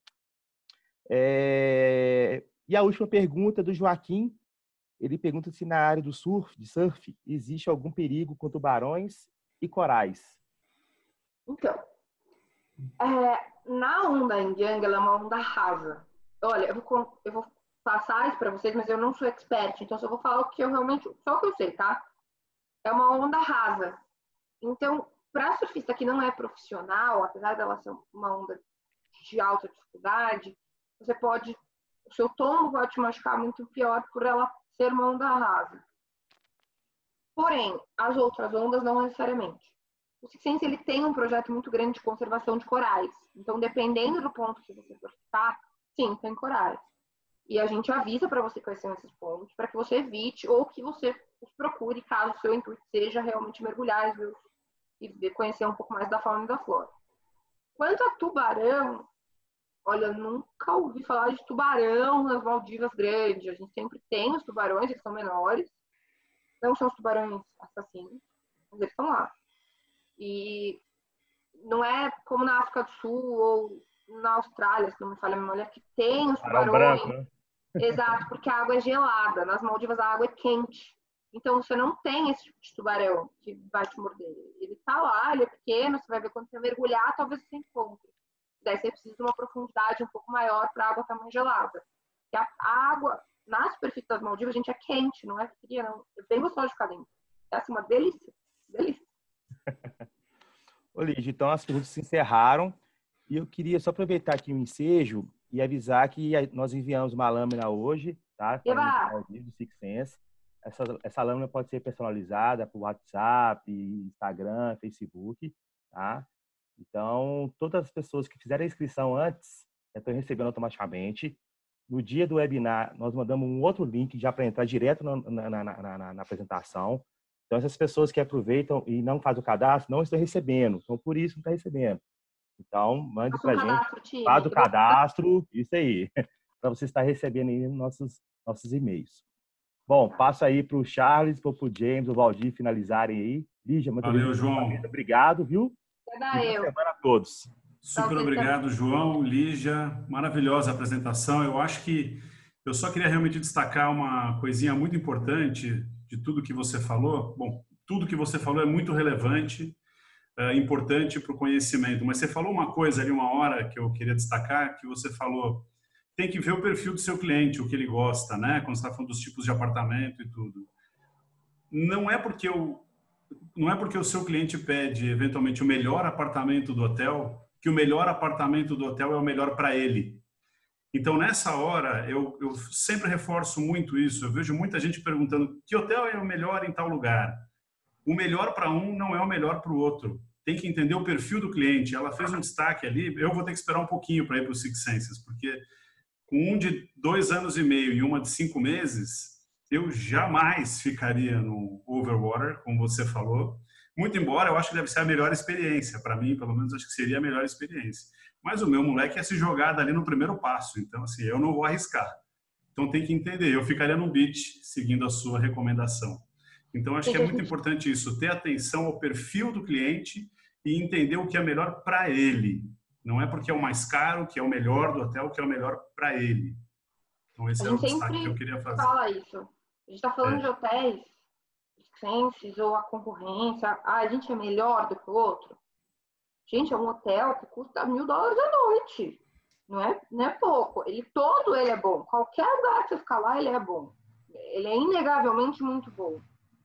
E a última pergunta do Joaquim, ele pergunta se na área do surf, existe algum perigo com tubarões e corais. Então, na onda indiana, ela é uma onda rasa. Olha, eu vou passar isso para vocês, mas eu não sou expert, então só vou falar o que eu realmente, só o que eu sei, tá? É uma onda rasa. Então, para surfista que não é profissional, apesar dela ser uma onda de alta dificuldade, o seu tombo pode te machucar muito pior por ela ser uma onda rasa. Porém, as outras ondas não necessariamente. O Six Sense, ele tem um projeto muito grande de conservação de corais. Então, dependendo do ponto que você for ficar, sim, tem corais. E a gente avisa para você quais são esses pontos, para que você evite ou que você os procure, caso o seu intuito seja realmente mergulhar e conhecer um pouco mais da fauna e da flora. Quanto a tubarão, olha, eu nunca ouvi falar de tubarão nas Maldivas grandes. A gente sempre tem os tubarões, eles são menores. Não são os tubarões assassinos, mas eles estão lá. E não é como na África do Sul ou na Austrália, se não me falha a memória, que tem os tubarões. Branco, né? Exato, porque a água é gelada. Nas Maldivas a água é quente. Então você não tem esse tipo de tubarão que vai te morder. Ele tá lá, ele é pequeno, você vai ver quando você mergulhar, talvez você encontre. Daí você precisa de uma profundidade um pouco maior para a água estar mais gelada. Porque a água na superfície das Maldivas, gente, é quente, não é fria, não. É bem gostoso de ficar dentro. É assim, uma delícia. Delícia. Ô, Lígia, então as perguntas se encerraram e eu queria só aproveitar aqui o ensejo e avisar que nós enviamos uma lâmina hoje, tá? Para o do Six Sense. Essa lâmina pode ser personalizada por WhatsApp, Instagram, Facebook, tá? Então, todas as pessoas que fizeram a inscrição antes já estão recebendo automaticamente. No dia do webinar, nós mandamos um outro link já para entrar direto na apresentação. Então, essas pessoas que aproveitam e não fazem o cadastro não estão recebendo. Então, por isso não está recebendo. Então, mande para a gente, faz o cadastro, isso aí, para você estar recebendo aí nossos e-mails. Bom, passo aí para o Charles, para o James, o Valdir finalizarem aí. Lígia, muito Valeu, João. Obrigado, viu? Boa semana a todos. Super obrigado, João, Lígia. Maravilhosa apresentação. Eu acho que eu só queria realmente destacar uma coisinha muito importante de tudo que você falou. Bom, tudo que você falou é muito relevante, importante para o conhecimento. Mas você falou uma coisa ali uma hora que eu queria destacar, que você falou, tem que ver o perfil do seu cliente, o que ele gosta, né? Quando você está falando dos tipos de apartamento e tudo. Não é porque o seu cliente pede eventualmente o melhor apartamento do hotel, que o melhor apartamento do hotel é o melhor para ele. Então, nessa hora, eu sempre reforço muito isso. Eu vejo muita gente perguntando que hotel é o melhor em tal lugar. O melhor para um não é o melhor para o outro. Tem que entender o perfil do cliente. Ela fez um destaque ali. Eu vou ter que esperar um pouquinho para ir para o Six Senses, porque com um de 2 anos e meio e uma de 5 meses, eu jamais ficaria no Overwater, como você falou. Muito embora eu acho que deve ser a melhor experiência. Para mim, pelo menos, acho que seria a melhor experiência. Mas o meu moleque ia se jogar dali no primeiro passo. Então, assim, eu não vou arriscar. Então, tem que entender. Eu ficaria no beach, seguindo a sua recomendação. Então, acho que é muito importante isso. Ter atenção ao perfil do cliente e entender o que é melhor para ele. Não é porque é o mais caro, que é o melhor do hotel, que é o melhor para ele. Então, esse é o destaque que eu queria fazer. Fala isso. A gente está falando de hotéis, Senses ou a concorrência. A gente é melhor do que o outro. Gente, é um hotel que custa $1.000 a noite. Não é pouco. Todo ele é bom. Qualquer lugar que você ficar lá, ele é bom. Ele é inegavelmente muito bom.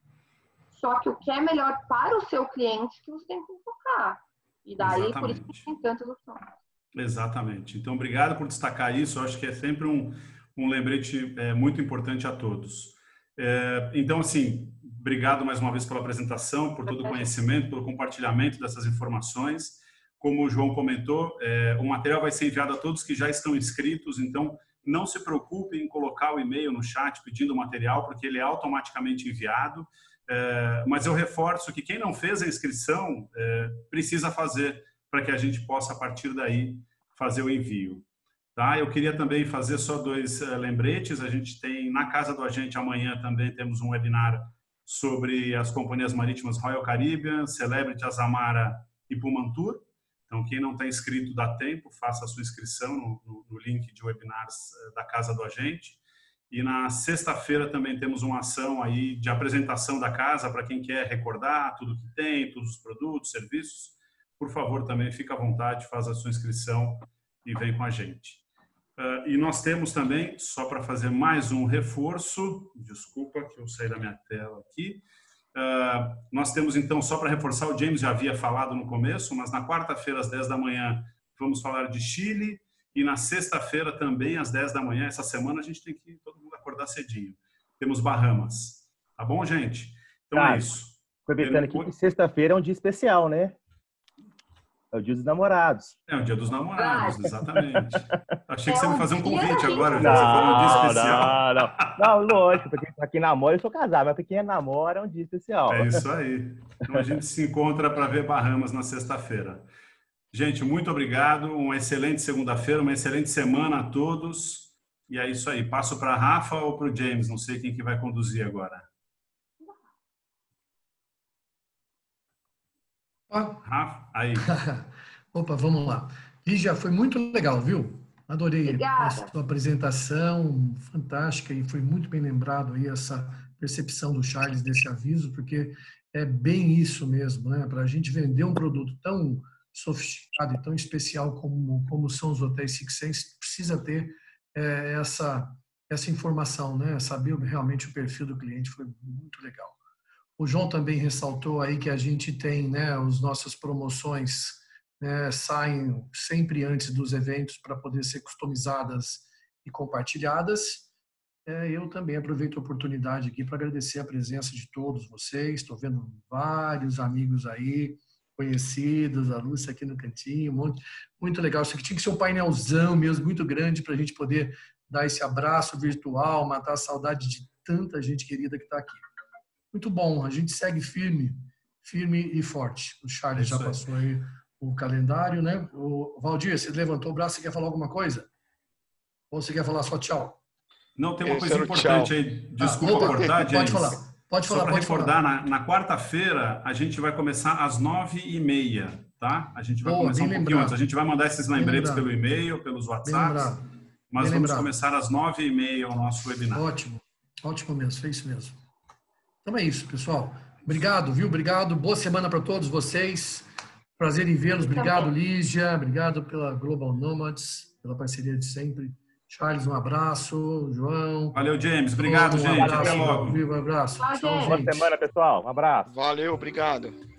Só que o que é melhor para o seu cliente que você tem que focar. E daí, Exatamente. Por isso que tem tantas opções. Exatamente. Então, obrigado por destacar isso. Eu acho que é sempre um lembrete muito importante a todos. Então, assim, obrigado mais uma vez pela apresentação, por todo o conhecimento, pelo compartilhamento dessas informações. Como o João comentou, o material vai ser enviado a todos que já estão inscritos, então não se preocupe em colocar o e-mail no chat pedindo o material, porque ele é automaticamente enviado. Mas eu reforço que quem não fez a inscrição precisa fazer para que a gente possa, a partir daí, fazer o envio. Tá? Eu queria também fazer só 2 lembretes. A gente tem, na Casa do Agente, amanhã também temos um webinar sobre as companhias marítimas Royal Caribbean, Celebrity, Azamara e Pumantur. Então, quem não está inscrito, dá tempo, faça a sua inscrição no link de webinars da Casa do Agente. E na sexta-feira também temos uma ação aí de apresentação da casa para quem quer recordar tudo que tem, todos os produtos, serviços. Por favor, também fique à vontade, faça a sua inscrição e vem com a gente. E nós temos também, só para fazer mais um reforço, desculpa que eu saí da minha tela aqui, nós temos então, só para reforçar, o James já havia falado no começo, mas na quarta-feira às 10 da manhã vamos falar de Chile e na sexta-feira também às 10 da manhã, essa semana a gente tem que todo mundo acordar cedinho. Temos Bahamas, tá bom, gente? Então é isso. Aproveitando aqui que sexta-feira é um dia especial, né? É o dia dos namorados. É o dia dos namorados, exatamente. Achei que você ia me fazer um convite agora. Não, Você falou um dia especial. não, lógico. Para quem namora, eu sou casado, mas para quem namora é um dia especial. É isso aí. Então a gente se encontra para ver Bahamas na sexta-feira. Gente, muito obrigado. Uma excelente segunda-feira, uma excelente semana a todos. E é isso aí. Passo para a Rafa ou para o James? Não sei quem que vai conduzir agora. Rafa, aí. Opa, vamos lá. Lígia, foi muito legal, viu? Adorei Obrigada. a sua apresentação, fantástica, e foi muito bem lembrado aí essa percepção do Charles desse aviso, porque é bem isso mesmo, né? Para a gente vender um produto tão sofisticado e tão especial como são os hotéis Six Senses, precisa ter essa informação, né? Saber realmente o perfil do cliente, foi muito legal. O João também ressaltou aí que a gente tem, né, as nossas promoções, né, saem sempre antes dos eventos para poder ser customizadas e compartilhadas. Eu também aproveito a oportunidade aqui para agradecer a presença de todos vocês. Estou vendo vários amigos aí, conhecidos, a Lúcia aqui no cantinho, muito legal. Isso aqui tinha que ser um painelzão mesmo, muito grande, para a gente poder dar esse abraço virtual, matar a saudade de tanta gente querida que está aqui. Muito bom, a gente segue firme e forte. O Charles já passou aí o calendário, né? O Valdir, você levantou o braço, você quer falar alguma coisa? Ou você quer falar só tchau? Não, tem uma coisa importante aí. Desculpa cortar, James. Pode falar. Só para recordar, na quarta-feira a gente vai começar às 9h30, tá? A gente vai começar um pouquinho antes. A gente vai mandar esses lembretes pelo e-mail, pelos WhatsApps. Mas vamos começar às 9h30 o nosso webinar. Ótimo mesmo, é isso mesmo. Então é isso, pessoal. Obrigado, viu? Obrigado. Boa semana para todos vocês. Prazer em vê-los. Obrigado, Lígia. Obrigado pela Global Nomads, pela parceria de sempre. Charles, um abraço. João. Valeu, James. Obrigado, gente. Até logo. Um abraço. Tchau, gente. Boa semana, pessoal. Um abraço. Valeu, obrigado.